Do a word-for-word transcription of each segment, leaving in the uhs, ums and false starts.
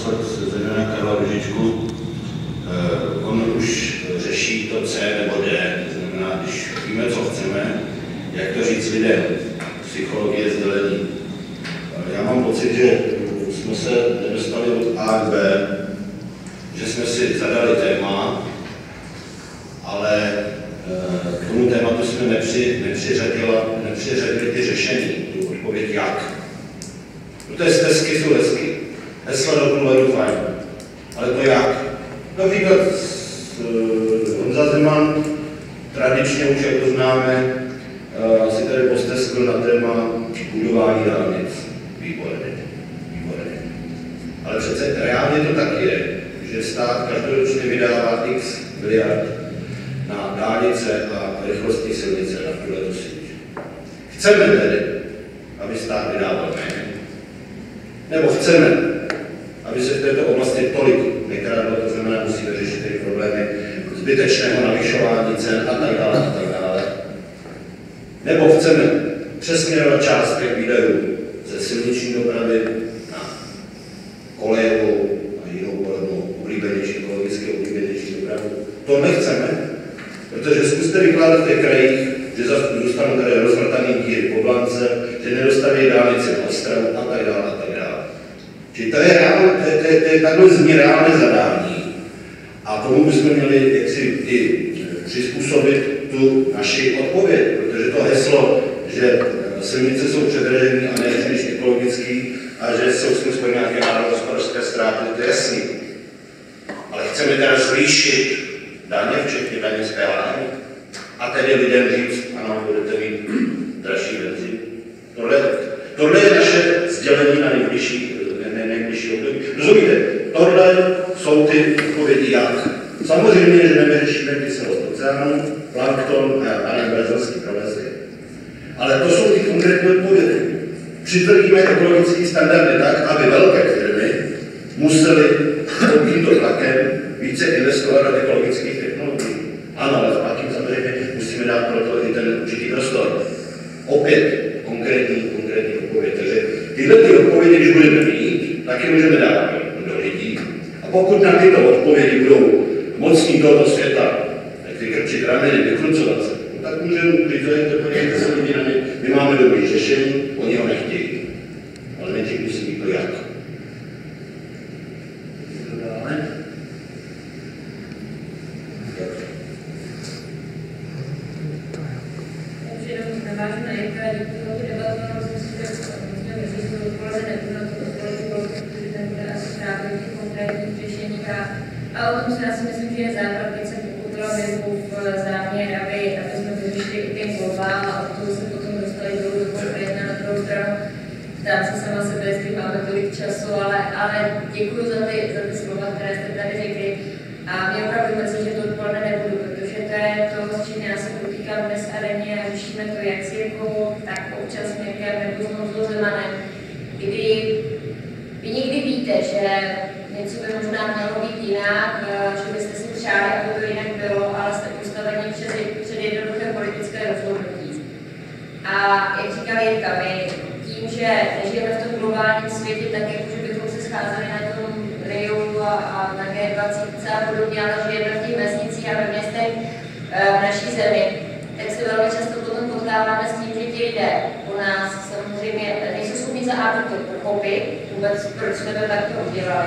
posled zejména Karla Růžičku. On už řeší to C nebo D, to znamená, když víme, co chceme, jak to říct lidem, psychologie sdělení. Já mám pocit, že jsme se nedostali od A k B, že jsme si zadali téma, ale k tomu tématu jsme nepři, nepřiřadili ty řešení, tu odpověď jak. No to je stezky, jsou hezky. Hesla do průhledu fajn. Ale to jak? Například Honza Zeman, tradičně už, jak to známe, asi tady posteskl na téma budování dálnic. Výborně. Výborně. Ale přece reálně to tak je, že stát každoročně vydává x miliard na dálnice a rychlostní silnice na tuhle síť. Chceme tedy, aby stát vydával méně? Nebo chceme, aby se v této oblasti tolik nekradlo, to znamená, musíme řešit ty problémy zbytečného navyšování cen a tak dále, a tak dále. Nebo chceme přesměrovat částek výdajů ze silniční dopravy na kolejovou a jinou podobnou oblíbenější, ekologicky oblíbenější dopravu. To nechceme, protože zkuste vykládat v těch krajích, že zůstanou tady rozvrtaný díry po Blance, že nedostaví dálnici na Ostravu a tak dále, a tak dále. Čili to je, reálné, to je, to je, to je takhle zní reálné zadání. A tomu bychom měli jaksi i přizpůsobit tu naši odpověď, protože to heslo, že silnice jsou předražené a nejvíc ekologický a že jsou s tím spojeny nějaké národohospodářské ztráty, to je jasný. Ale chceme teda zvýšit daně, včetně daně z P H N, a tedy lidem říct, ano, budete mít dražší benzín. Tohle, tohle je naše sdělení na nejbližší, ne, nejbližší období. Rozumíte? Tohle jsou ty odpovědi jak. Samozřejmě, že nevyřešíme kyselost oceánu, plankton a brazilský promesy. Ale to jsou ty konkrétní odpovědi. Přitvrdíme ekologické standardy tak, aby velké firmy musely pod tímto tlakem více investovat do ekologických technologií. Ano, ale zpátky samozřejmě musíme dát pro to i ten určitý prostor. Opět konkrétní, konkrétní odpověď. Takže tyhle ty odpovědi, když budeme mít, tak je můžeme dát do lidí. A pokud na tyto odpovědi budou mocní tohoto světa, jak vykrčit rameny, vykrucovat se, no tak můžeme říct, že podívejte se lidi na mě, my máme dobrý řešení, oni ho nechtějí. Ale nejdřív musí být to jak. Dále. Navážu na některé díky debatu, myslím si, že musíme vyzít do odpoledne nebudu na to odpoledne, protože ten bude asi právě těch konkrétních řešeních a, a o tom si já si myslím, že je základ, když jsem pochopila Vězbův záměr, aby, aby jsme vyřešili i ten globál a od toho se potom dostali dolů do konkrétna na druhou stranu. Ptám se sama sebe, jestli máme tolik času, ale, ale děkuji za ty, za ty slova, které jste tady řekli. A mě opravdu mrzí, že to odpoledne nebudu, protože to je to, s čím já se potýkám dnes a denně a řešíme to jak s Jirkou, tak občas s Mirkem nebo s Honzou Zemanem, kdy vy někdy víte, že něco by možná mělo být jinak, že byste si přáli, aby to jinak bylo, ale jste postaveni před, před jednoduché politické rozhodnutí. A jak říkal Jirka, my tím, že nežijeme v tom globálním světě, tak jako, že bychom se scházeli na tom Riu a, a na G dvacet a podobně, ale žijeme v těch vesnicích a ve městech v naší zemi, tak se velmi často potom potkáváme s tím, že ti lidé u nás samozřejmě nejsou schopni za A to pochopit, vůbec proč jsme to takto udělali.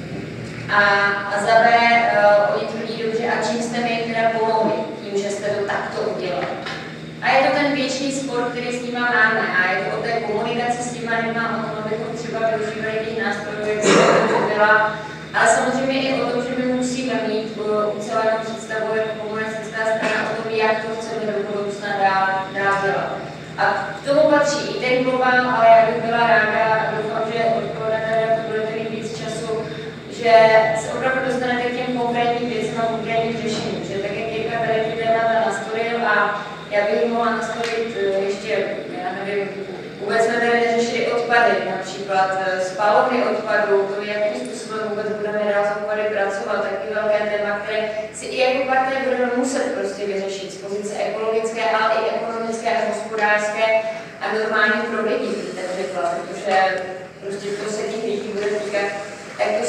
A, a za B, uh, oni tvrdí dobře, a čím jste mi teda pomohli, tím, že jste to takto udělali. A je to ten věčný spor, který s nima máme, a je to o té komunikaci s nima lidma, o tom, abychom třeba využívali těch nástrojů, jak to byla, ale samozřejmě i o tom, že my musíme mít ucelenou představu jako komunistická strana o tom, jak to chceme do budoucna dál, dál dělat. A k tomu patří i ten globál, ale já bych byla ráda, a doufám, že odpoledne to budete mít víc času, že se opravdu dostanete k těm konkrétním věcem a konkrétním řešením, že tak, jak Jirka tady ty témata nastolil a já bych mohla nastavit ještě, já nevím, vůbec jsme tady neřešili odpady, například spalovny odpadů, to jakým způsobem vůbec budeme dál s odpady pracovat, taky velké téma, které si i jako partaj budeme muset prostě vyřešit z pozice ekologické, ale i ekonomické a hospodářské a normálně pro lidi, bych tak řekla, protože prostě to se těch lidí bude týkat. Tak to jsou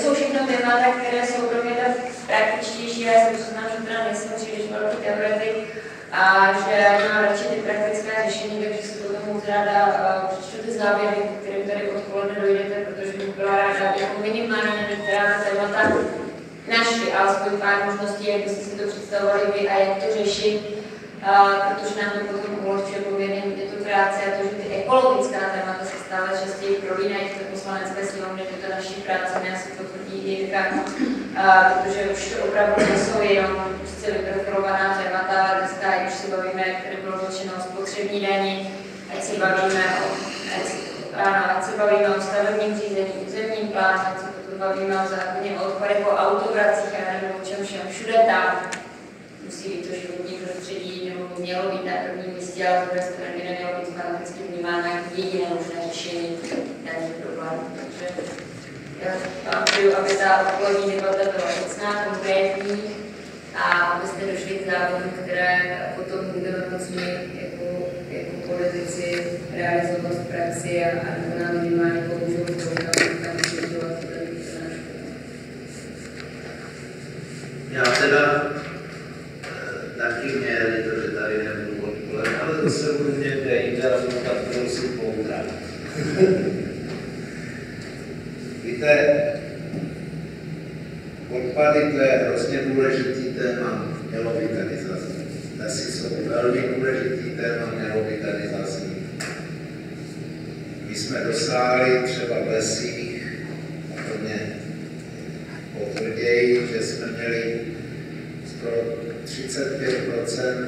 témata, které jsou pro mě tak praktičtější. Já jsem přiznám, že teda nejsem příliš velký teoretik a že mám radši ty praktické řešení, takže si potom moc ráda přečtu ty závěry, kterým tady odpoledne dojdete, protože bych byla ráda, jako minimálně některá ta témata našli, alespoň pár možností, jak byste si to představovali vy a jak to řešit, uh, protože nám to potom uložuje poměrně hodně tu práci a to, že ty ekologická témata se stále častěji prolínají v té poslanecké sněmovně, tyto naší práce, mě asi potvrdí Jirka, uh, protože už to opravdu nejsou jenom prostě vyprofilovaná témata, ale dneska, ať už se bavíme, jak tady bylo řečeno o spotřební dani, ať se bavíme o, ať se, ano, ať se bavíme o stavebním řízení, územním plánu, ať se potom bavíme o zákoně o odpadech, o autovracích, a nevím o čem všem, všude tam musí být to životní prostředí, nebo by mělo být na prvním místě, ale z druhé strany by nemělo být fanaticky vnímáno jako jediné možné řešení daných problémů. Takže já vám přeju, aby ta odpolední debata byla věcná, konkrétní a abyste došli k závěrům, které potom budeme moci jako, jako politici realizovat v praxi a, a nebo nám minimálně pomůžou v tom, aby tam přidělat tady to náš. Já teda taky měli to, že tady nebudu odpoledne, ale to se budu mě kde jinde a budu tak prosím poutrat. Víte, odpady to je hrozně důležitý téma, mělo by tady zaznít. Lesy jsou velmi důležitý téma, mělo by tady zaznít. My jsme dosáhli třeba v lesích, a to mě potvrdějí, že jsme měli skoro třicet pět procent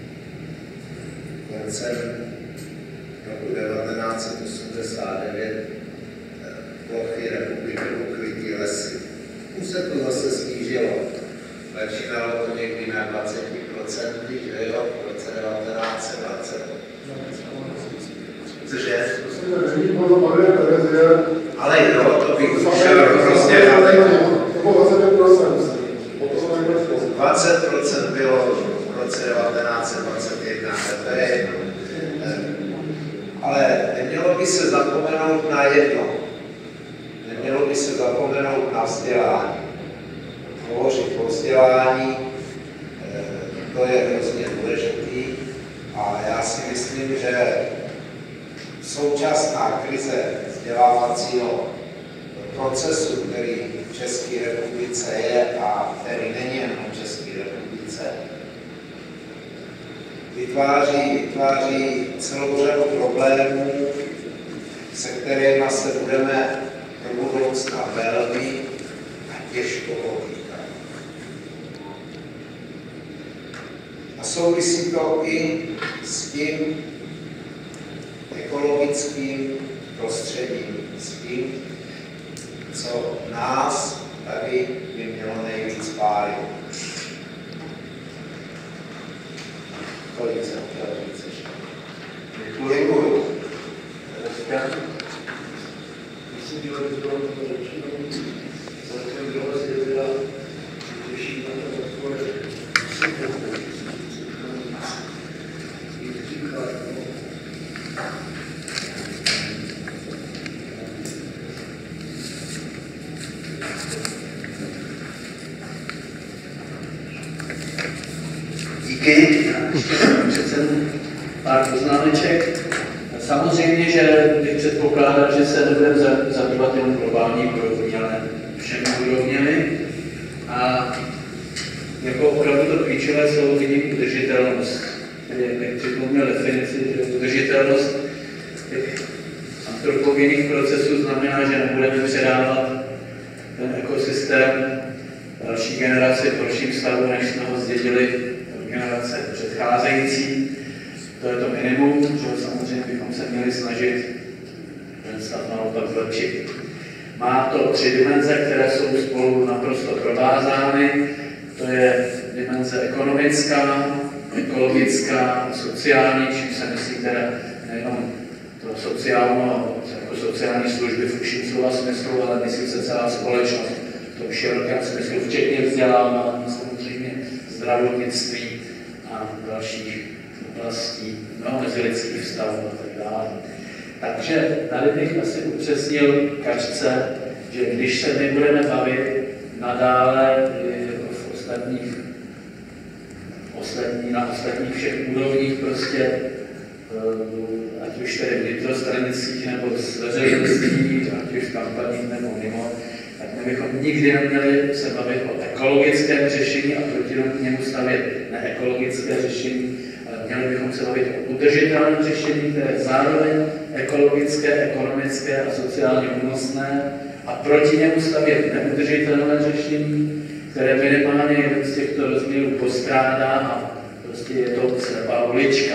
koncem roku devatenáct set osmdesát devět plochy republiky pokrytí lesy. Už se to zase snížilo. Začínalo to někdy na dvacet procent, že jo, v roce devatenáct set dvacet. Cože? Ale jo, to bych šel hrozně daleko. dvacet procent bylo v roce devatenáct set dvacet jedna, to je jedno. Ale nemělo by se zapomenout na jedno. Nemělo by se zapomenout na vzdělání. Hovořit o vzdělání, to je hrozně důležitý a já si myslím, že současná krize vzdělávacího procesu, který v České republice je a který není jen v České republice, vytváří, vytváří celou řadu problémů, se kterými se budeme do budoucna velmi a těžko potýkat. A souvisí to i s tím ekologickým prostředím, s tím, co nás tady by mělo nejvíc pálit. Kolik jsem chtěl říct ještě? Děkuji. Myslím, že by bylo to řečeno, celkem dlouho si byla těší na to odpověď. Díky. Přece pár poznámeček. Samozřejmě, že bych předpokládal, že se nebudeme zabývat jen globální úrovní, ale všemi úrovněmi. A jako opravdu to klíčové slovo vidím udržitelnost. Jak připomněl definici, že udržitelnost těch antropogenních procesů znamená, že nebudeme předávat ten ekosystém další generaci v horším stavu, než jsme ho zdědili generace předcházející. To je to minimum, že samozřejmě bychom se měli snažit ten stav naopak zlepšit. Má to tři dimenze, které jsou spolu naprosto provázány. To je dimenze ekonomická, ekologická, sociální, čím se myslí teda nejenom to sociální, jako sociální služby v užším slova smyslu, ale myslí se celá společnost v tom širokém smyslu, včetně vzdělávání, samozřejmě zdravotnictví a dalších oblastí, no, mezilidských vztahů a tak dále. Takže tady bych asi upřesnil Kačce že když se my budeme bavit nadále jako v ostatních, ostatní, na ostatních všech úrovních prostě, ať už tedy vnitrostranických nebo z veřejností, ať už v kampaních nebo mimo, tak my bychom nikdy neměli se bavit o ekologickém řešení a proti němu stavět neekologické řešení, ale měli bychom se bavit o udržitelném řešení, které je zároveň ekologické, ekonomické a sociálně únosné a proti němu stavět neudržitelné řešení, které minimálně jeden z těchto rozměrů postrádá a prostě je to slepá ulička.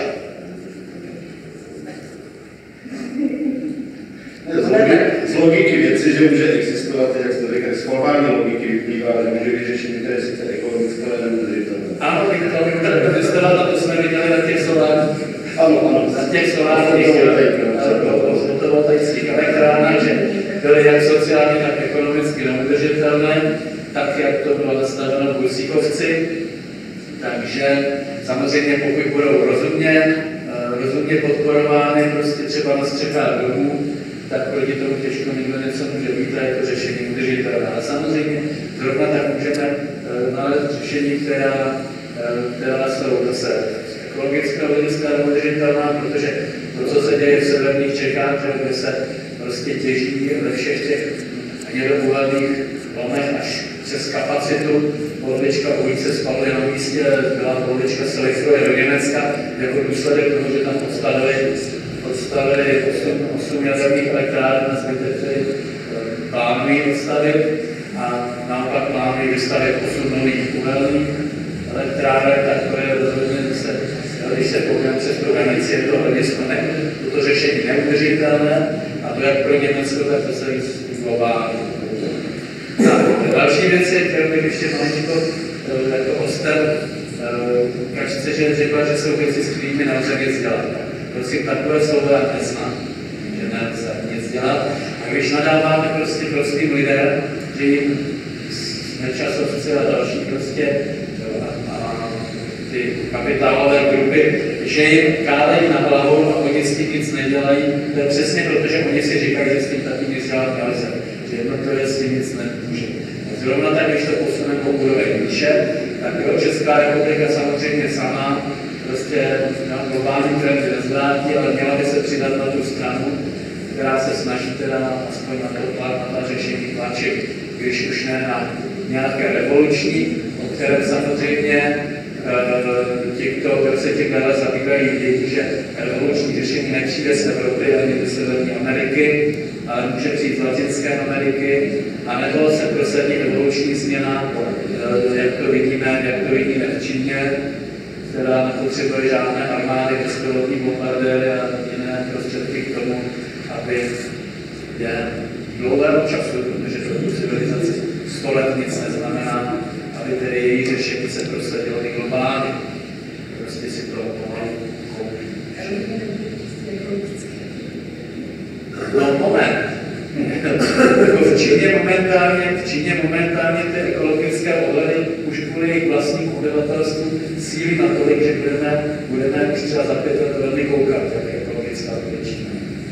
Z logiky věci, že může existovat, jak jste říkali, z formální logiky vyplývá, že může být řešení, které je sice ekologické, ale neudržitelné. Ano, to může existovat, a to jsme viděli na těch solárních, ano, ano, na těch solárních fotovoltaických elektrárnách, že byly jak sociálně, tak ekonomicky neudržitelné, tak jak to bylo nastaveno v Bursíkovci. Takže samozřejmě pokud budou rozumně, rozumně podporovány prostě třeba na střechách domů, tak proti tomu těžko nikdo něco může být a je to řešení udržitelné. Ale samozřejmě zrovna tak můžeme nalézt řešení, která, která jsou zase ekologického hlediska neudržitelná, protože to, co se děje v severních Čechách, že se prostě těží ve všech těch hnědouhelných lomech až přes kapacitu, polovička ulic se spaluje na místě, byla polovička se lichuje do Německa, jako důsledek toho, že tam odstavili, odstavili osm jaderných elektráren na zbytek plánují odstavit a naopak plánují vystavit osm nových uhelných elektráren, tak to je rozhodně se, když se pohneme přes tu hranici, je to hledisko ne, toto řešení neudržitelné a to jak pro Německo, tak to se globálně. Další věci, kterou bych ještě malinko jako oster kačce, že řekla, že jsou věci, s kterými nelze nic dělat. Prosím, takové slovo já neznám, že nelze nic dělat. A když nadáváme prostě prostým lidem, že jim Nečasovci a další prostě a ty kapitálové grupy, že jim kádají na hlavu a oni s tím nic nedělají, to je přesně proto, že oni si říkají, že s tím taky nic dělat nelze. Že jednotlivé s tím nic nemůže. Zrovna tak, když to posuneme po úroveň výše, tak jo, Česká republika samozřejmě sama prostě na globální trendy nezvrátí, ale měla by se přidat na tu stranu, která se snaží teda aspoň na to tlak, na ta řešení tlačit, když už ne na nějaké revoluční, o kterém samozřejmě ti, kdo se tím dále zabývají, vědí, že revoluční řešení nepřijde z Evropy ani do Severní Ameriky, ale může přijít z Latinské Ameriky, anebo se prosadí revoluční změna, jak to vidíme, jak to vidíme v Číně, která nepotřebuje žádné armády, bezpilotní bombardéry a jiné prostředky k tomu, aby je dlouhého času, protože pro tu civilizaci sto let nic neznamená, aby tedy její řešení se prosadilo i globálně. Prostě si to pomalu koupí. No moment. V Číně momentálně, v Číně momentálně ty ekologické ohledy už kvůli jejich vlastním obyvatelstvu sílí natolik, že budeme, budeme už třeba za pět let velmi koukat, jak ekologická bude Čína.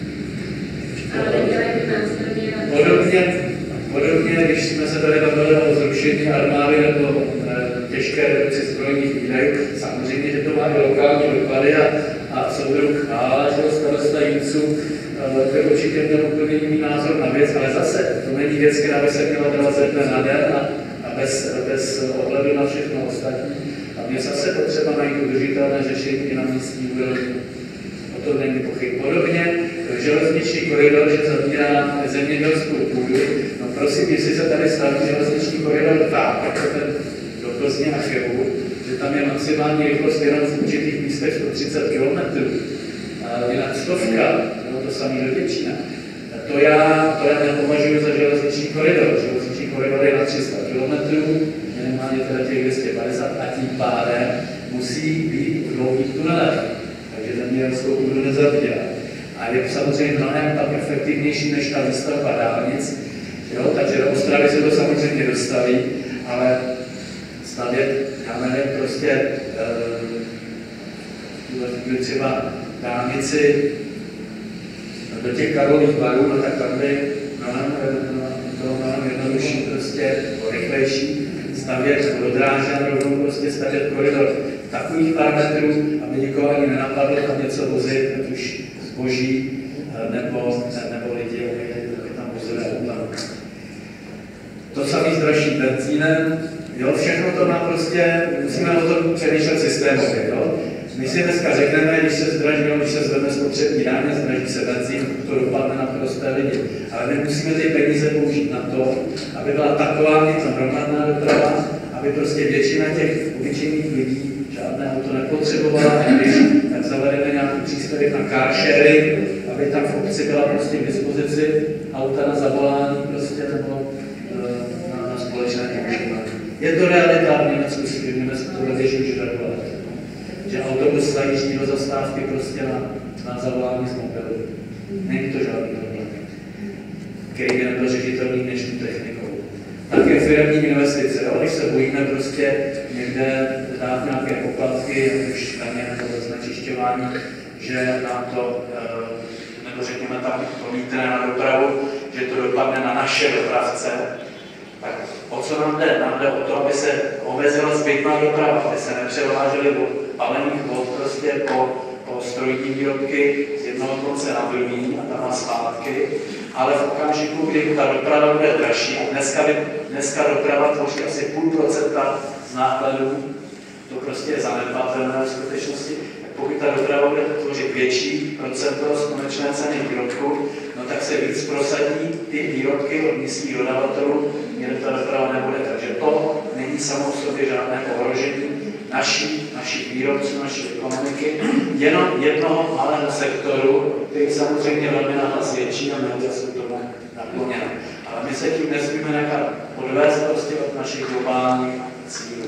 Podobně, podobně, když jsme se tady bavili o zrušení armády nebo e, těžké redukci zbrojních výdajů, samozřejmě, že to má i lokální dopady a, a soudruh Chvála, že starosta Jinců, to je určitě měl úplně jiný názor na věc, ale zase to není věc, která by se měla dělat ze dne na den a, a bez, bez ohledu na všechno ostatní. A mě zase potřeba najít udržitelné řešení i na místní úrovni. O tom není pochyb. Podobně železniční koridor, že zavírá zemědělskou půdu. No prosím, jestli se tady staví železniční koridor tak, jako ten do Plzně a Chebu, že tam je maximální rychlost jenom v určitých místech sto třicet kilometrů, jinak stovka, no to samý do Děčína. To já, to já nepovažuji za železniční koridor. Železniční koridor je na tři sta kilometrů, minimálně teda těch dvě stě padesát a tím pádem musí být v dlouhých tunelech. Takže zemědělskou půdu nezabírá. A je samozřejmě mnohem tak efektivnější než ta výstavba dálnic. Jo? Takže do Ostravy se to samozřejmě dostaví, ale stavět, já nevím, prostě e, třeba dálnici do těch Karlových Varů, no tak tam by mnohem, bylo mnohem jednodušší, prostě rychlejší stavět vododráže a rovnou prostě stavět koridor takových parametrů, aby nikoho ani nenapadlo tam něco vozit, ať už zboží nebo, nebo lidi, aby tam vozili auta. To samé s dražším benzínem, jo, všechno to má prostě, musíme o tom přemýšlet systémově, jo. My si dneska řekneme, když se zdraží, když se zvedne spotřební daně, zdraží se benzín, to dopadne na prosté lidi. Ale my musíme ty peníze použít na to, aby byla taková něco hromadná doprava, aby prostě většina těch obyčejných lidí žádné auto nepotřebovala, a když tak zavedeme nějaký příspěvek na car sharing, aby tam v obci byla prostě k dispozici auta na zavolání prostě, nebo na, na společné používání. Je to realita, v Německu si v Německu to běží už takhle. Že autobus zajíždí do zastávky prostě na, na zavolání z mobilu. Není to žádný problém, který by nebyl řešitelný dnešní technikou. Také firemní investice, jo? Když se bojíme prostě někde dát nějaké poplatky, už daně nebo znečišťování, že nám to, nebo řekněme tam to mítne na dopravu, že to dopadne na naše dopravce, tak o co nám jde? Nám jde o to, aby se omezila zbytná doprava, aby se nepřevážely palených vod prostě po, po strojní výrobky z jednoho konce na druhý a tam a zpátky, ale v okamžiku, kdy ta doprava bude dražší, dneska, by, dneska doprava tvoří asi půl procenta z nákladů, to prostě je zanedbatelné v skutečnosti, tak pokud ta doprava bude tvořit větší procento z konečné ceny výrobku, no tak se víc prosadí ty výrobky od místních dodavatelů, kde ta doprava nebude. Takže to není samo v sobě žádné ohrožení naší, našich výrobců, naší ekonomiky, jenom jednoho malého sektoru, který samozřejmě velmi nahlas větší a média jsou tomu nakloněné. Ale my se tím nesmíme nechat odvést prostě od našich globálních cílů.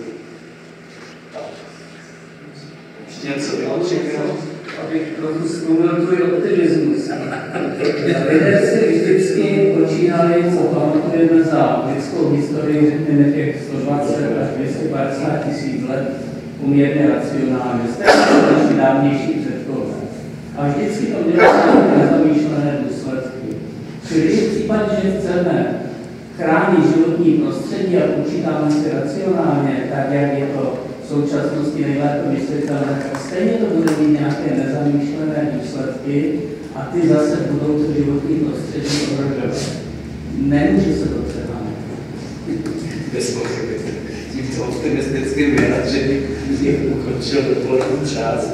Ještě něco vyloučeného? Abych trochu zkoumil tvůj optimismus. Lidé si vždycky počínali, co pamatujeme za lidskou historii, řekněme těch sto dvacet až dvě stě padesát tisíc let, poměrně racionálně. Stejně naši dávnější předkové. A vždycky to mělo nezamýšlené důsledky. Čili v případě, že chceme chránit životní prostředí a počítáme si racionálně, tak jak je to v současnosti nejlépe vysvětlené, stejně to bude mít nějaké nezamýšlené důsledky a ty zase budou to životní prostředí ohrožovat. Nemůže se to přehánět. Bez pochyby. Tímto optimistickým vyjádřením bych ukončil dopolední část.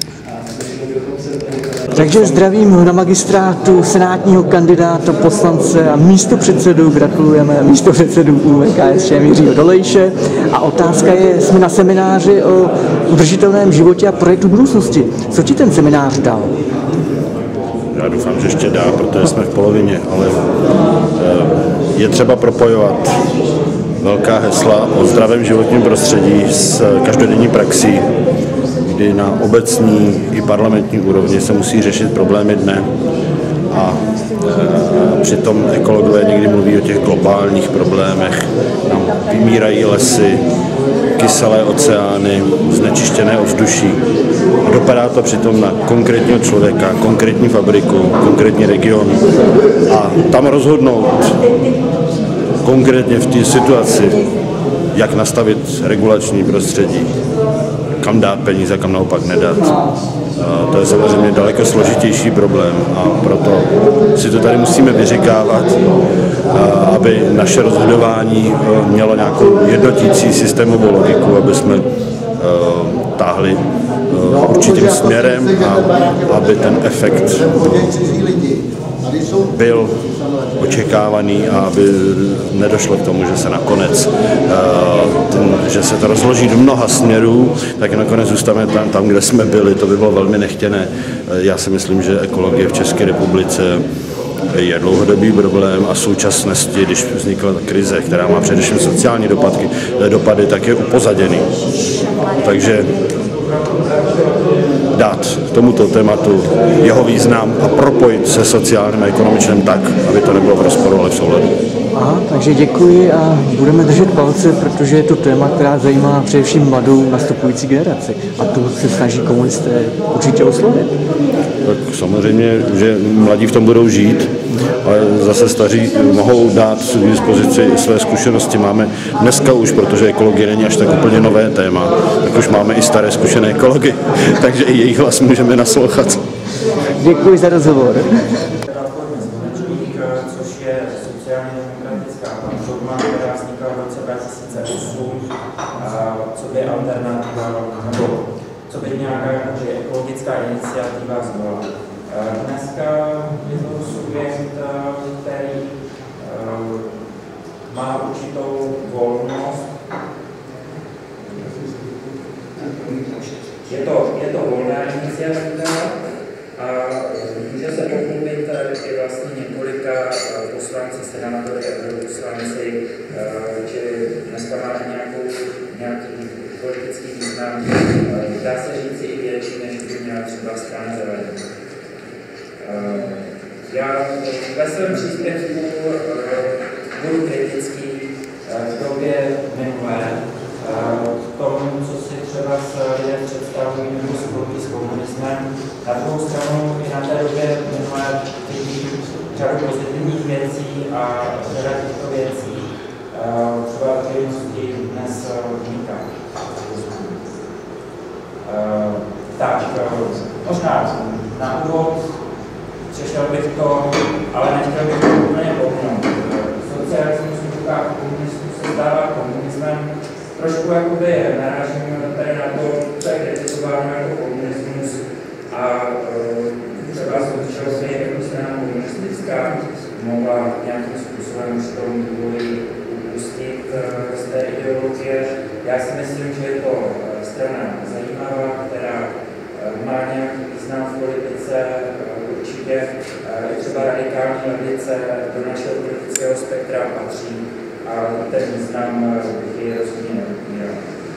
Takže zdravím na magistrátu senátního kandidáta, poslance a místopředsedu, gratulujeme místopředsedu U V K S Č Jiřího Dolejše. A otázka je, jsme na semináři o udržitelném životě a projektu budoucnosti. Co ti ten seminář dal? Já doufám, že ještě dá, protože jsme v polovině, ale je třeba propojovat velká hesla o zdravém životním prostředí s každodenní praxí, kdy na obecní i parlamentní úrovni se musí řešit problémy dne a e, přitom ekologové někdy mluví o těch globálních problémech. Nám vymírají lesy, kyselé oceány, znečištěné ovzduší. A dopadá to přitom na konkrétního člověka, konkrétní fabriku, konkrétní region. A tam rozhodnout konkrétně v té situaci, jak nastavit regulační prostředí, kam dát peníze, kam naopak nedat. To je samozřejmě daleko složitější problém a proto si to tady musíme vyříkávat, aby naše rozhodování mělo nějakou jednotící systémovou logiku, aby jsme táhli určitým směrem a aby ten efekt byl očekávaný a aby nedošlo k tomu, že se nakonec, ten, že se to rozloží do mnoha směrů, tak nakonec zůstaneme tam, tam, kde jsme byli. To by bylo velmi nechtěné. Já si myslím, že ekologie v České republice je dlouhodobý problém a v současnosti, když vznikla ta krize, která má především sociální dopadky, dopady, tak je upozaděný. Takže dát tomuto tématu jeho význam a propojit se sociálním a ekonomičním tak, aby to nebylo v rozporu, ale v souladu. Aha, takže děkuji a budeme držet palce, protože je to téma, která zajímá především mladou nastupující generaci. A tu se snaží komunisté určitě oslovit. Tak samozřejmě, že mladí v tom budou žít, ale zase staří mohou dát k dispozici své zkušenosti. Máme dneska už, protože ekologie není až tak úplně nové téma, tak už máme i staré zkušené ekology, takže i jejich hlas můžeme naslouchat. Děkuji za rozhovor. Což je sociálně demokratická platforma, která vznikla v roce dva tisíce osm, co by alternativa, nebo co by nějaká jakože ekologická iniciativa zvolila. Dneska je to subjekt, který má určitou volnost. Je to, je to volná iniciativa a může se pochlubit i vlastně několika poslanci, senátory, europoslanci, že dneska má nějakou, nějaký politický význam. Dá se říct i větší, než by měla třeba strana zelených. Já ve svém příspěvku budu kritický v době minulé k tomu, co si třeba lidé představují nebo spolky s komunismem. Na druhou stranu i na té době minulé vidím řadu pozitivních věcí a řada těchto věcí třeba veřejnosti dnes uniká. Tak, možná na úvod přešel bych to, ale nechtěl bych to úplně pomnout. Socialismus a komunismus se stává komunismem. Trošku jakoby narážím tady na to, co je kritizováno jako komunismus a třeba současně jako strana komunistická mohla nějakým způsobem už tomu vývoji upustit z té ideologie. Já si myslím, že je to strana zajímavá, která má nějaký význam v politice, určitě i třeba radikální levice do našeho politického spektra patří a ten význam bych ji rozhodně neupíral.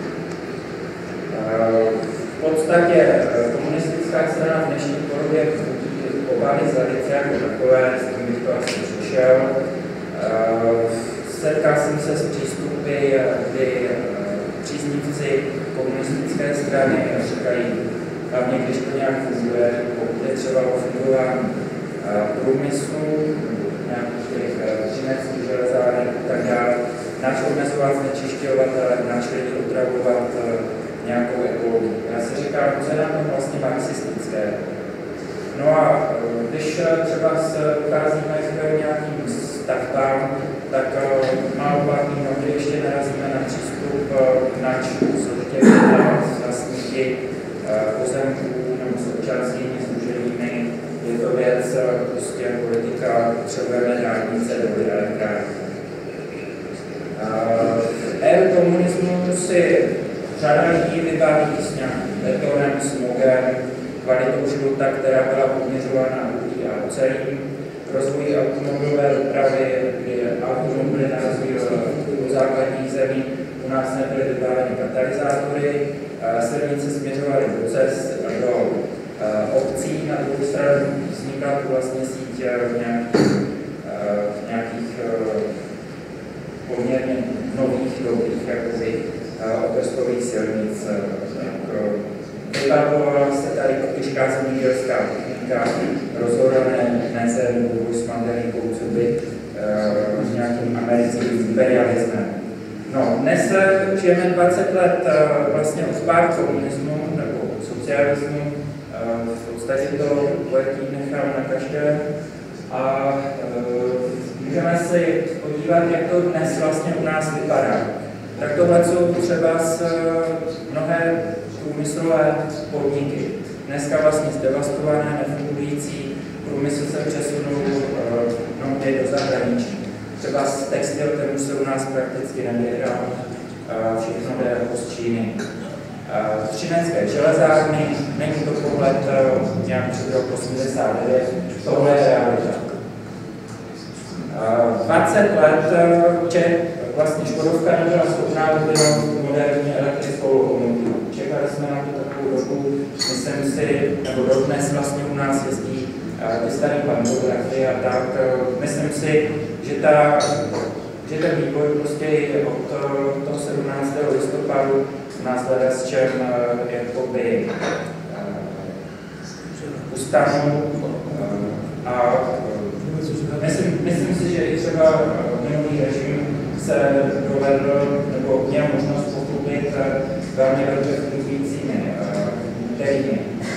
V podstatě komunistická strana v dnešní podobě obavy z levice jako takové, s tím bych to asi přišel. Setkal jsem se s přístupy, kdy příznivci komunistické strany říkají, hlavně když to nějak funguje, pokud je třeba o fungování průmyslu, nějakých těch přineckých železáren a tak dále, nač omezovat znečišťovatele, nač lidi otravovat nějakou ekologii. Já si říkám, co je na tom vlastně marxistické. No a když třeba docházíme k nějakým stavbám, tak málo platný, no, kdy ještě narazíme na přístup nač složitě vlastníky pozemků nebo součástními sdruženími. Je to věc, prostě politika, potřebujeme dálnice do elektrárny. éru komunismu si řada lidí vybaví s nějakým betonem, smogem, kvalitou života, která byla poměřována uhlí a ocelím, rozvoji automobilové dopravy, kdy automobily na rozdíl od základních zemí u nás nebyly vybaveny katalyzátory, silnice směřovaly do cest do obcí, na druhou stranu vznikla tu vlastně síť nějakých, nějakých poměrně nových, dobrých jakoby okrskových silnic. Vybavovala se tady těžká zemědělská technika, rozhorané meze nebo s mandelikou, co by s nějakým americkým imperialismem. No, dnes žijeme dvacet let vlastně od pád komunismu nebo socialismu. V podstatě to pojetí nechám na každém a můžeme si podívat, jak to dnes vlastně u nás vypadá. Tak tohle jsou třeba z mnohé průmyslové podniky. Dneska vlastně zdevastované, nefungující, průmysl se přesunul mnohdy do zahraničí. Třeba z textil, kterou se u nás prakticky nevěděl, všechno jde z Číny. Třinecké železárny, není to pohled nějak před rok osmdesát devět, tohle je realita. dvacet let Čech, vlastně Škodovka nebyla schopná vyvinout moderní elektrickou lokomotivu. Čekali jsme na to takovou dobu, myslím si, nebo dodnes vlastně u nás jezdí ty staré pantografy a tak. Myslím si, že, ta, že ten vývoj prostě od toho sedmnáctého listopadu nás hledá s čem jakoby zůstanou. A myslím, myslím si, že i třeba minulý režim se dovedl, nebo měl možnost pochopit velmi dobře fungujícími moderními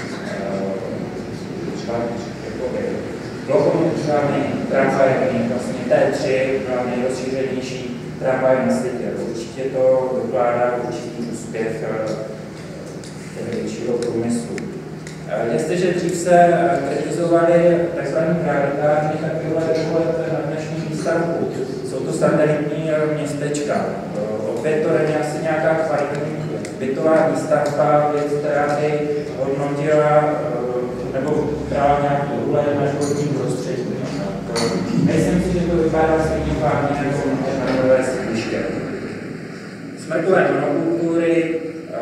třeba lokomotivami, tramvajemi, vlastně T tři byla nejrozšířenější tramvaj na světě. Určitě to dokládá určitý úspěch tehdejšího průmyslu. Jestliže dřív se kritizovaly tzv. prioritární, tak vyhled na dnešní výstavbu. Jsou to satelitní městečka. Opět to není asi nějaká kvalitní bytová výstavba, věc, která by hodnotila nebo brala nějaký úhled na životní prostředí. Myslím si, že to vypadá stejně pádně jako na nové sídliště. Smrkové monokultury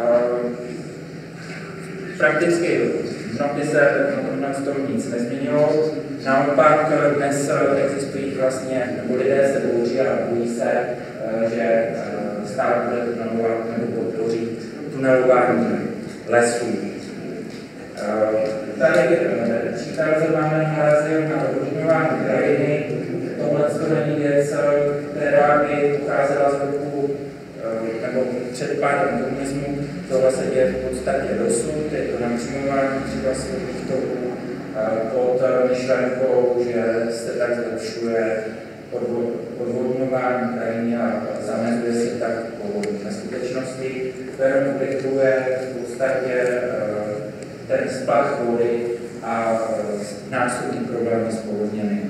prakticky mnohdy se na tom nic nezměnilo. Naopak dnes existují vlastně, nebo lidé se bouří a bojí se, že stát bude tunelovat nebo podpoří tunelování lesů. Tady příklad máme narazil na odvodňování krajiny. Tohle není věc, která by pocházela z roku nebo před pádem komunismu. Tohle se děje v podstatě dosud, je to napřímování třeba světových toků pod myšlenkou, že se tak zlepšuje odvodňování krajiny a zamezuje se tak povodní. Ve skutečnosti to jenom urychluje v podstatě ten splach vody a následný problémy s povodněmi.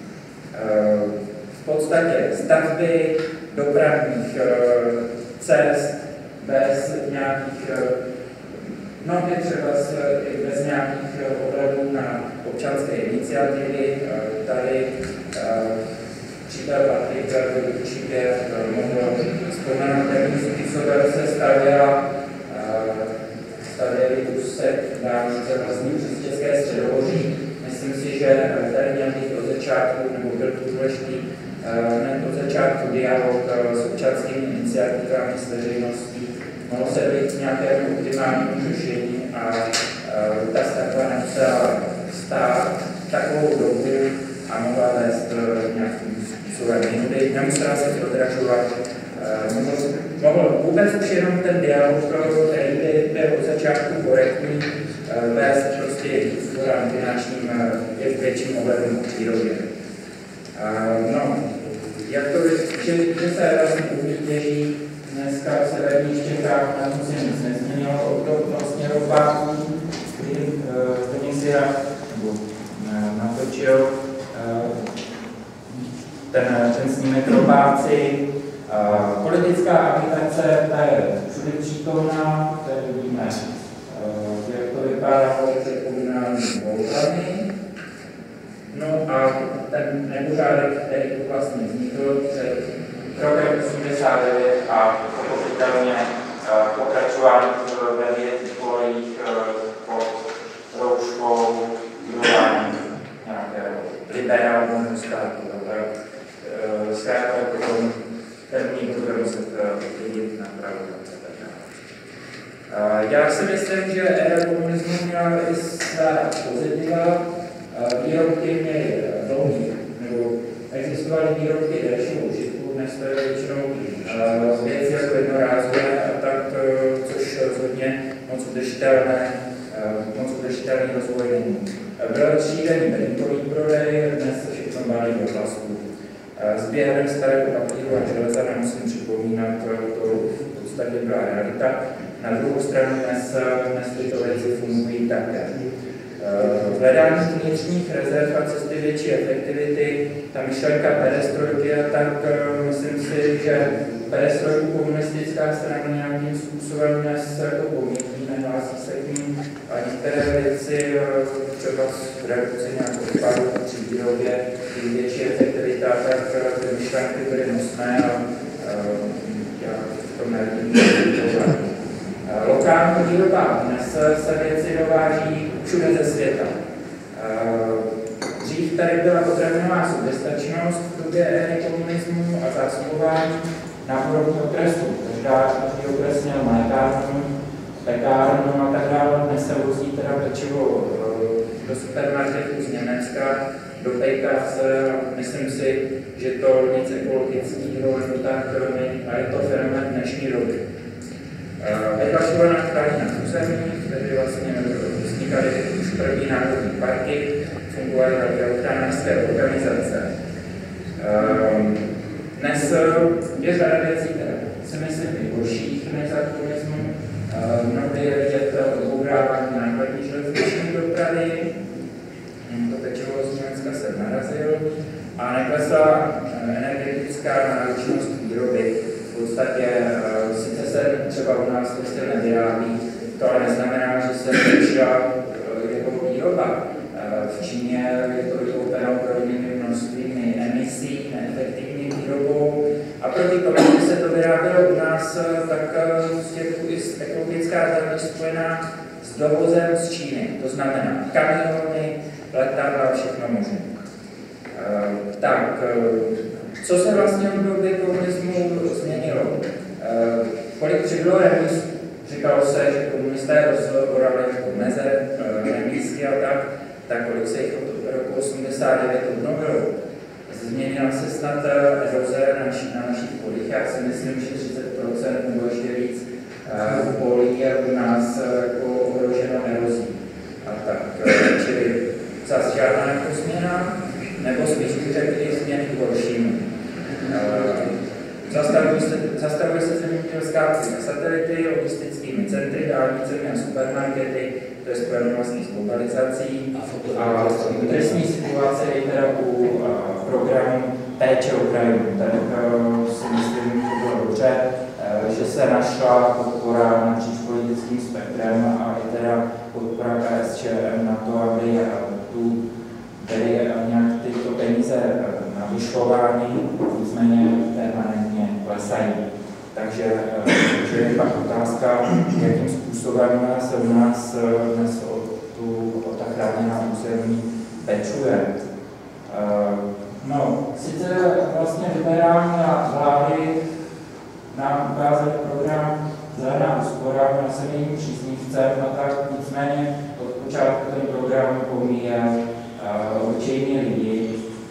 V podstatě stavby dopravních cest bez nějakých, mnohdy třeba bez nějakých ohledů na občanské iniciativy. Tady příklad Patrik určitě mohl vzpomenout, jakým způsobem se stavěla stavěli úsek dálnice vlastně přes České středohoří. Myslím si, že tady měl být od začátku, nebo byl důležitý hned od začátku dialog s občanskými iniciativami, s veřejností. Mohlo se být nějakému optimálnímu řešení a ta stavba nemusela stát takovou dobu a mohla vést nějakým způsobem jinudy. Nemusela se prodražovat. Mohl vůbec už jenom ten dialog, který by byl od začátku korektní, vést prostě k finančním větším ohledům v přírodě. No, jak to, že, že se vlastně uvidí, dneska v severních Čechách na tom se nic nezměnilo, od vlastně ropa, kdy Zdeněk natočil ten, ten snímek Ropáci. Uh, politická agitace, ta je všude přítomná, tady vidíme, uh, jak to vypadá před komunální volbami. No a ten nepořádek, který tu vlastně vznikl před rokem osmdesát devět a pochopitelně uh, pokračování ve větých kolejích uh, pod rouškou budování nějakého liberálního státu. Uh, zkrátka potom termín bude muset vidět na pravdu. Já si myslím, že éra komunismu měla i svá pozitiva. Výrobky měly dlouhý, nebo existovaly výrobky delšího užitku, dnes to je většinou věc jako jednorázové a tak, což rozhodně moc udržitelné, moc udržitelný rozvoj není. Byl rozšířený bedinkový prodej, dnes se všechno balí do plastů. Sběrem starého papíru a železa nemusím připomínat, to v podstatě byla realita. Na druhou stranu dnes, dnes tyto věci fungují také. Hledání vnitřních rezerv a cesty větší efektivity, ta myšlenka perestrojky, tak myslím si, že perestrojku komunistická strana nějakým způsobem dnes jako pomítí, nehlásí se k ní a některé věci, třeba z redukce nějakou odpadu při výrobě, větší efektivita, tak ty myšlenky byly nosné a já v tom nevidím problém. Lokální výroba. Dnes se věci dováží všude ze světa. Dřív tady byla potravinová soběstačnost v době éry komunismu a zásobování na úrovni okresu. Každý okres měl mlékárnu, pekárnu a tak dále. Dnes se vozí teda pečivo do supermarketu z Německa, do pejkaře, myslím si, že to nic ekologického nebo tak není a je to fenomén dnešní doby. Vyhlašovaná krajina území, kde vlastně vznikaly už první národní parky, fungovaly také ochranářské organizace. Dnes je řada věcí, které si myslím i horších než za komunismu. Mnohdy je vidět odbourávání nákladní železniční dopravy, to pečevo z Německa se narazil, a neklesla energetická náročnost výroby. V podstatě sice se třeba u nás to nevyrábí, to ale neznamená, že se zlepšila jeho výroba. V Číně je to vykoupeno ohromnými množstvími emisí, neefektivní výrobou. A proti tomu, když se to vyrábělo u nás, tak je tu i ekologická zátěž spojená s dovozem z Číny. To znamená kamiony, letadla, všechno možné. Tak, co se vlastně v době komunismu změnilo? Kolik přibylo remisů? Říkalo se, že komunisté rozorali jako meze, remízky a tak, tak kolik se jich od roku osmdesát devět obnovilo? Změnila se snad eroze na, naši, na našich polích. Já si myslím, že třicet procent nebo ještě víc polí je u nás jako ohroženo erozí. A tak, čili zase žádná jako změna, nebo spíš bych řekl i změny k horšímu. Zastavuje se, zastavuje se zemědělská satelity, logistickými centry, dálnicemi a supermarkety, to je spojeno vlastně s globalizací. A trestní situace je teda u programu péče o krajinu. Tak si myslím, že bylo dobře, že se našla podpora napříč politickým spektrem a je teda podpora K S Č M na to, aby tu tedy nějak tyto peníze navyšovány, nicméně permanentně klesají. Takže že je pak otázka, jakým způsobem se u nás dnes o, tu, o ta chráněná území pečuje. No, sice vlastně liberální vlády nám ukázali program Zelená úspora, já jsem jejím příznivcem, a tak nicméně od počátku ten program pomíje obyčejní lidi,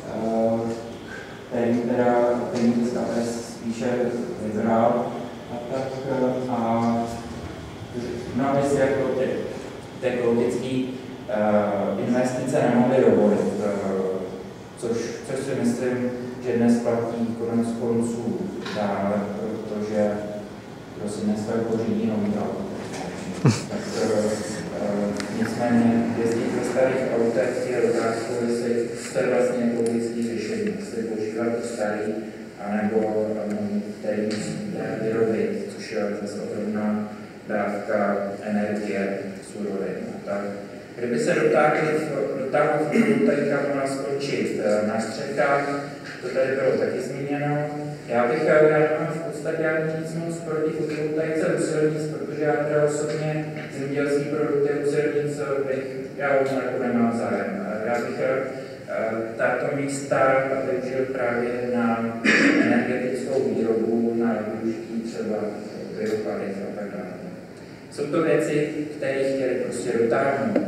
který teda peníze z kapes spíše vybral. A tak a mnoho věcí jako ty, ty ekologické uh, investice nemohly dovolit, uh, což, což si myslím, že dnes platí konec konců dále, protože kdo si dneska pořídí nový auto. Tak uh, nicméně jezdit ve starých autech je otázkou, jestli jste vlastně ekologický řešení, jestli používat to starý, anebo um, který musíte vyrobit, což je zase ohromná dávka energie, surovin. Tak, kdyby se dotáhli fotovoltaika mohla skončit na střechách, to tady bylo taky zmíněno. Já bych já nemám v podstatě ani nic moc proti fotovoltaice u silnic, protože já teda osobně zemědělský produkty u silnic bych, já už jako nemám zájem. Já bych tato místa využil právě na energetickou výrobu, na využití třeba biopaliv a tak dále. Jsou to věci, které chtěli prostě dotáhnout.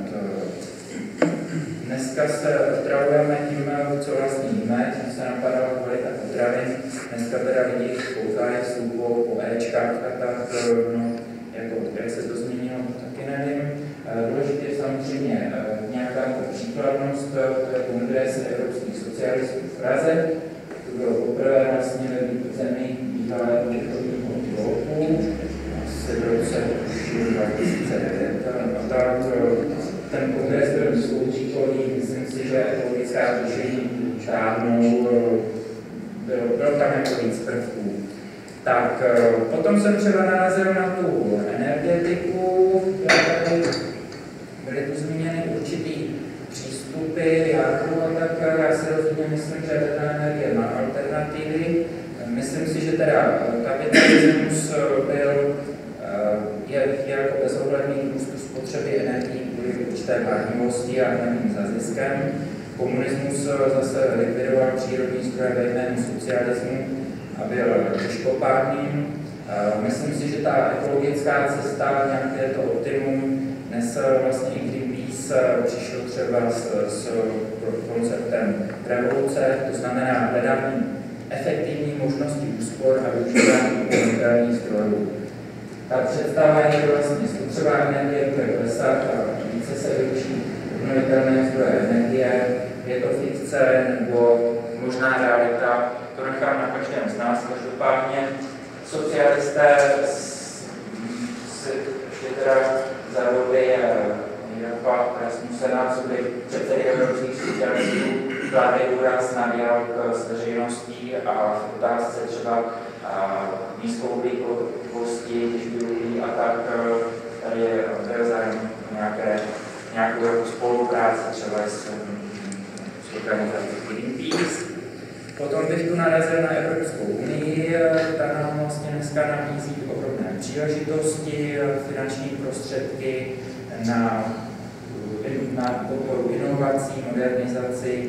Dneska se otravujeme tím, co vlastně víme, tím se napadala kvalita potravin. Dneska teda lidi koukají sloupou po éčkách a tak, no, jako, jak se to změnilo, taky nevím. Důležité je samozřejmě nějaká příkladnost, to je kongres evropských socialistů v Praze. To bylo poprvé vlastně ve zemi bývalého východního bloku, asi v roce dva tisíce devět. A tak ten kongres byl skutečný, myslím si, že ekologická řešení žádnou, bylo, bylo tam jako víc prvků. Tak potom jsem třeba narazil na tu energetiku, byly tu zmíněny určitý přístupy, jádru a tak, já si rozhodně myslím, že jaderná energie má alternativy. Myslím si, že teda kapitalismus byl, je, je jako bezohledný k růstu spotřeby energií kvůli určité marnivosti a hlavním za ziskem. Komunismus zase likvidoval přírodní zdroje ve jménu socialismu a byl těžkopádným. Myslím si, že ta ekologická cesta, nějaké to optimum, dnes vlastně i Greenpeace Greenpeace přišel třeba s, s konceptem revoluce, to znamená hledání efektivní možnosti úspor a využívání obnovitelných zdrojů. Ta představa je, že vlastně spotřeba energie bude klesat a více se využít obnovitelné zdroje energie. Je to fikce nebo možná realita, to nechám na každém z nás. Každopádně socialisté si ještě teda za doby Josefa Rasmusena, co by předsedy evropských socialistů, kládli důraz na dialog s veřejností a v otázce třeba nízkouhlíkovosti, těžby uhlí a tak tady je zájem nějaké, nějakou jako spolupráci třeba s, s organizací Greenpeace. Potom bych tu narazil na Evropskou unii, ta nám vlastně dneska nabízí ohromné příležitosti, finanční prostředky na, na podporu inovací, modernizaci,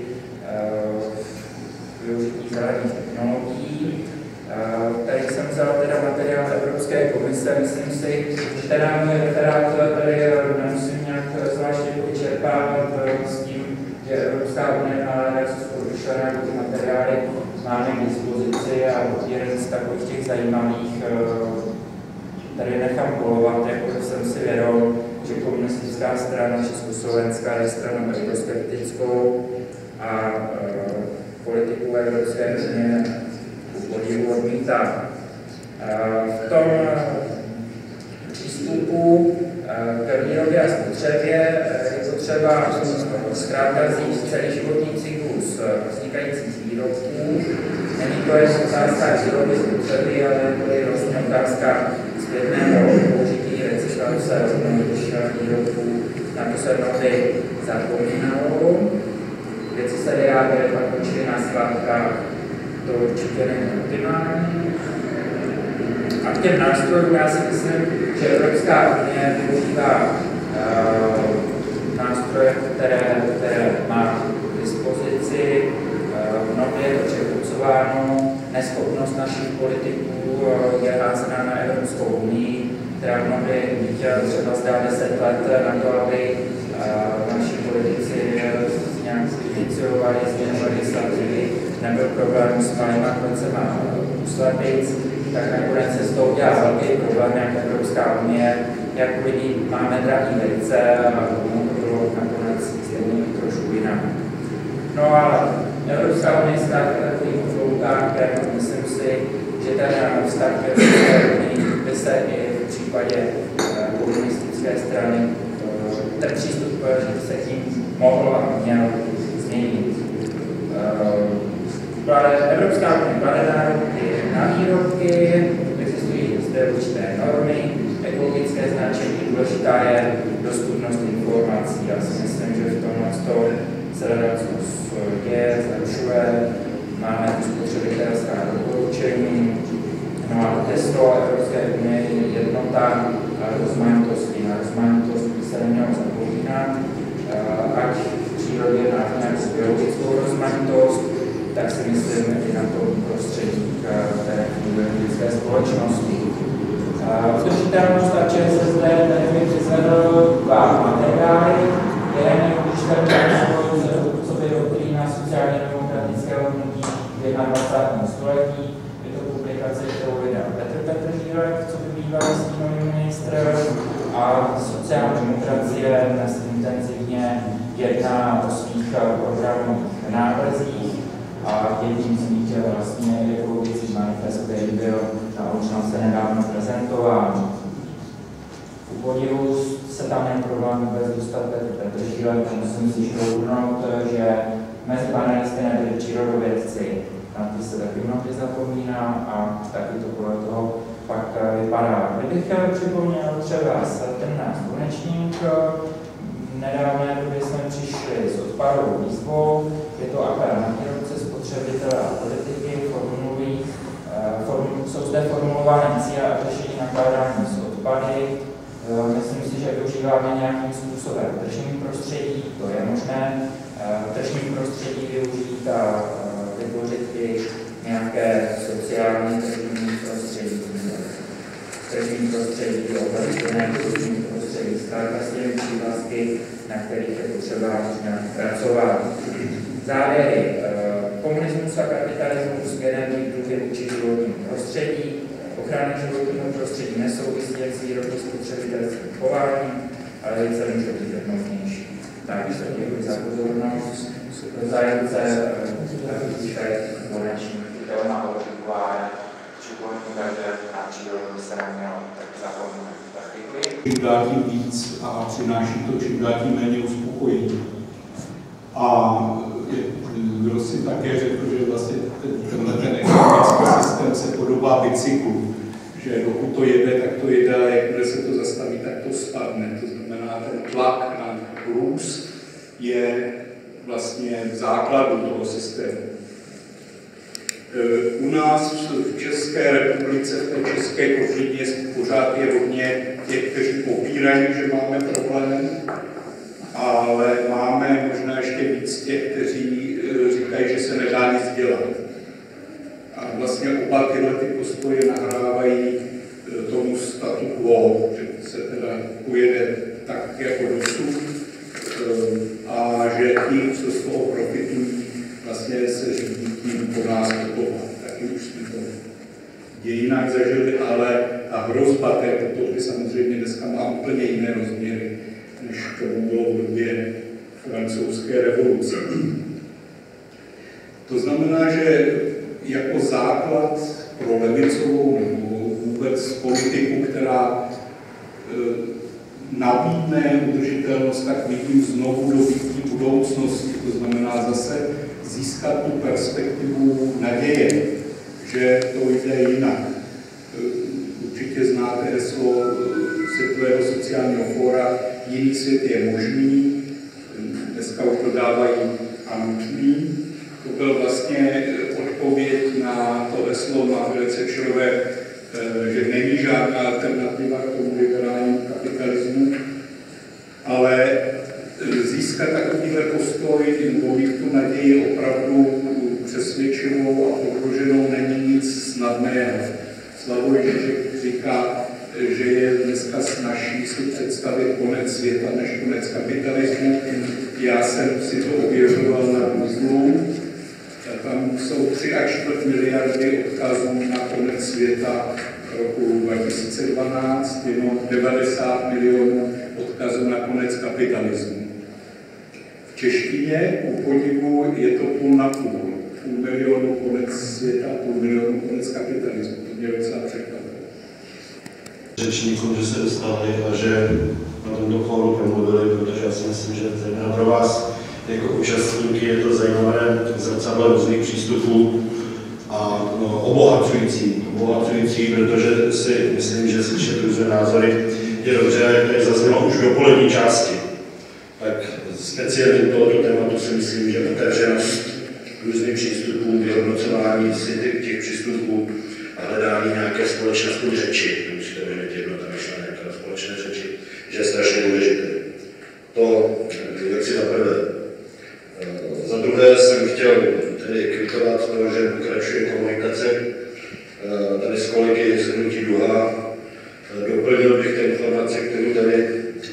využití zelených technologií. Tady jsem vzal teda materiál Evropské komise, myslím si, že teda můj referát tady nemusím nějak zvláště vyčerpávat s tím, že Evropská unie má vyšlené ty materiály máme k dispozici a jeden z takových těch zajímavých tady nechám kolovat, jako jsem si vědom, že komunistická strana Československá je stranou euroskeptickou a politiku Evropské unie podivu odmítá. V tom přístupu k výrobě a spotřebě je potřeba zkrátka vzít celý životní cyklus vznikajících výrobků. Není to jen otázka výroby spotřeby, ale to je vlastně otázka zpětného použití, recyklace, obnovitelných výrobků. Na to se mnohdy zapomínalo. Věci se vyráběly, pak končily na skládkách. To určitě není optimální. A k těm nástrojům já si myslím, že Evropská unie využívá uh, nástroje, které, které má k dispozici. Uh, mnohdy je to překrucováno. Neschopnost našich politiků uh, je házená na Evropskou unii, která mnohdy chtěla třeba zdá deset let na to, aby uh, naši politici nějak iniciovali změnu legislativy. Nebyl problém s malýma klecema u slepic, tak nakonec se z toho udělá velký problém, jak Evropská unie, jak vidí, máme drahý vejce a tomu to bylo nakonec stejně trošku jinak. No ale Evropská unie je zkrátka takovým floukákem, myslím si, že ten vztah k Evropské unii by se i v případě komunistické strany ten přístup, že by se tím mohl a měl změnit. Evropská unie klade nároky na výrobky, existují zde určité normy, ekologické značení, důležitá je dostupnost informací. Já si myslím, že v tomhle se leccos děje, zlepšuje, máme spotřebitelská doporučení, no a heslo Evropské unie je jednota rozmanitosti. Na rozmanitost by se nemělo zapomínat, ať v přírodě má nějakou biologickou rozmanitost, tak si myslím i na tom prostředí, které funguje v lidské společnosti. Udržitelnost a ČSSD tady bych přizvedl dva materiály. Jeden je udržitelnost co by doktrína sociálně demokratického hnutí v dvacátém prvním století. Je to publikace, kterou vydal Petr Petržílek, co by bývalý stínový ministr, a sociální demokracie dnes intenzivně jedná o svých programových návrzích. A jedním z nich je vlastně ekologický manifest, který byl na Olšance nedávno prezentován. U podivu se tam jen problém vůbec dostat Petr Petržílek, musím si šroubnout, že mezi panelisty nebyli přírodovědci, na ty se taky mnohdy zapomíná a taky to podle toho pak vypadá. Kdybych připomněl třeba ten náš konečník, v nedávné době jsme přišli s odpadovou výzvou, je to apel na výrobce, spotřebitele a politiky, formulují, form, jsou zde formulované cíle a řešení nakládání s odpady. Myslím si, že využíváme nějakým způsobem tržní prostředí, to je možné. Tržní prostředí využít a vytvořit i nějaké sociální tržní prostředí. Tržní prostředí, obecné tržní prostředí, zkrátka s těmi přívlastky na kterých je potřeba pracovat. Závěry. Komunismus a kapitalismus generují druhy vůči životnímu prostředí. Ochrana životního prostředí nesouvisí jen s výrobním spotřebitelským chováním, ale věce může být jednotnější. Takže děkuji za pozornost. Zájemce výšek konečných téma odvykládá příklonní každé na přírodu by se nemělo tak zapomínat. Tak děkuji. Čím dál tím víc a přináší to čím dál tím méně uspokojení. A kdo si také řekl, že vlastně tenhle ten ekonomický systém se podobá bicyklu, že dokud to jede, tak to jede a jakmile se to zastaví, tak to spadne. To znamená, ten tlak na růst je vlastně v základu toho systému. U nás v České republice, v té české kotlině pořád je hodně těch, kteří popírají, že máme problém, ale máme možná ještě víc těch, kteří říkají, že se nedá nic dělat. A vlastně oba tyhle ty postoje nahrávají tomu statu quo, že se teda pojede tak jako dosud a že ti, co z toho profitují, vlastně se řídí tím po nás potopá. Taky už jsme to dějinách zažili, ale ta hrozba té potopy samozřejmě dneska má úplně jiné rozměry, než tomu bylo v době francouzské revoluce. To znamená, že jako základ pro levicovou nebo vůbec politiku, která e, nabídne udržitelnost, tak vidím znovu do budoucnosti. To znamená zase získat tu perspektivu naděje, že to jde jinak. Určitě znáte heslo Světového sociálního fóra, jiný svět je možný, dneska už to dávají a nutný. To byl vlastně odpověď na to heslo Margaret Thatcherové, že není žádná alternativa k tomu liberálnímu kapitalismu, ale získat takovýhle postoj nebo mít tu naději opravdu přesvědčivou a podloženou není nic snadného. Slavoj Žižek říká, že je dneska snazší si představit konec světa než konec kapitalismu. Já jsem si to ověřoval na Google. Tam jsou tři a čtvrt miliardy odkazů na konec světa roku dva tisíce dvanáct, jenom devadesát milionů odkazů na konec kapitalismu. V češtině u podivu je to půl na půl. Půl milionu konec světa, půl milionu konec kapitalismu. To mě docela překvapilo. Řečníkům, že se dostali a že na tomto fóru promluvili, protože já si myslím, že zejména pro vás jako účastníky je to zajímavé zrcadlo různých přístupů a no, obohacující, obohacující, protože si myslím, že slyšet různé názory je dobře, jak tady zaznělo už v dopolední části. Tak speciálně tohoto tématu si myslím, že otevřenost různým přístupům, vyhodnocování si těch přístupů a hledání nějaké společné řeči, nemusíte vědět jedno ta myšlenek, ale společné řeči, že je strašně důležité. To, jak si zaprvé. Za druhé jsem chtěl tedy kvitovat to, že pokračuje komunikace tady s kolegy z Hnutí Duha. Doplnil bych ty informace, kterou tady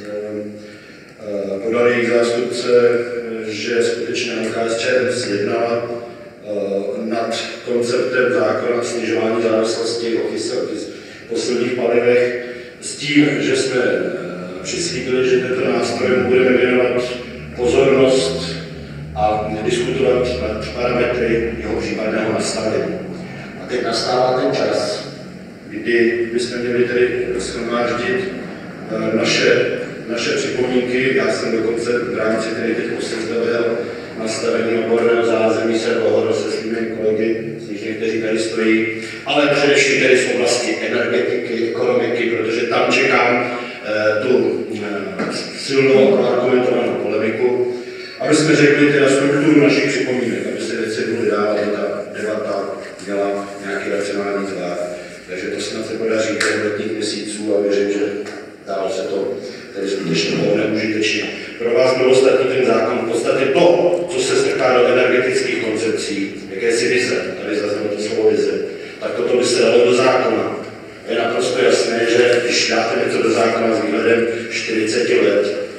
podal jejich zástupce, že skutečně K S Č M sjednala nad konceptem zákona snižování závislosti o fosilních palivech s tím, že jsme přislíbili, že tento nástroj budeme věnovat pozornost a diskutovat nad parametry jeho případného nastavení. A teď nastává ten čas, kdy bychom měli tedy shromáždit naše, naše připomínky. Já jsem dokonce v rámci tedy teď posledného nastavení odborného zázemí se dohodl se svými kolegy, z nich někteří tady stojí, ale především tedy z oblasti energetiky, ekonomiky, protože tam čekám eh, tu eh, silnou a argumentovanou polemiku, aby jsme řekli teda strukturu našich připomínek, aby se věci mohly dávat, ta debata měla nějaký racionální tvar. Takže to snad se podaří během letních měsíců a věřím, že dál se to tady skutečně mohne užitečně. Pro vás byl ostatní ten zákon v podstatě to, co se strká do energetických koncepcí, jakési vize, tady zaznělo to slovo vize, tak toto by se dalo do zákona. Je naprosto jasné, že když dáte něco do zákona s výhledem čtyřicet let,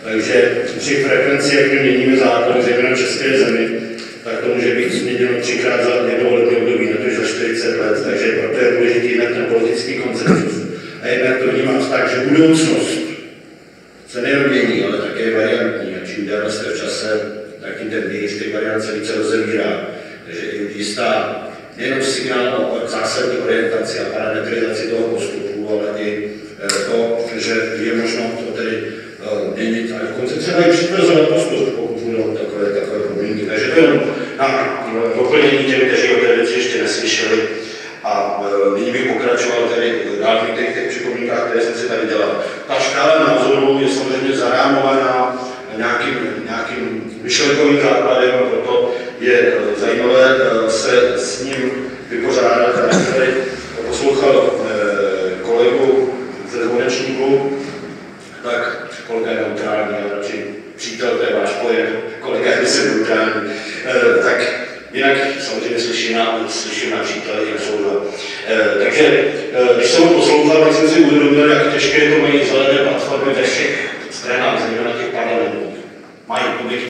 Takže při frekvenci, jak my měníme zákon, zejména v české zemi, tak to může být změněno třikrát za jedno volební období, na to za čtyřicet let, takže proto je důležitý jednak ten politický konsenzus. A jednak to vnímám tak, že budoucnost se nejen mění, ale také je variantní. A čím déle jste v čase, tak tím ten vějíř těch variant se více rozevírá. Takže i jistá nejenom signál o zásadní orientaci a parametrizaci toho postupu, ale i to, že je možno to tedy měnit a dokonce třeba i přitvrzovat postup, pokud budou takové, takové podmínky. Takže to je na doplnění těm, kteří o té věci ještě neslyšeli. A nyní bych pokračoval tedy dál v některých těch připomínkách, které jsem si tady dělal. Ta škála názorů je samozřejmě zarámovaná nějakým, nějakým myšlenkovým základem, a proto je zajímavé se s ním vypořádat. Já jsem tady poslouchal kolegu ze Zvonečníku, tak kolega je neutrální, ale radši přítel, to je váš pojem, kolega je se neutrální, tak jinak samozřejmě slyším na, slyším na přítele i na souda. Takže když jsem ho poslouchal, tak jsem si uvědomil, jak těžké to mají zelené platformy ve všech stranách, zejména těch parlamentů. Mají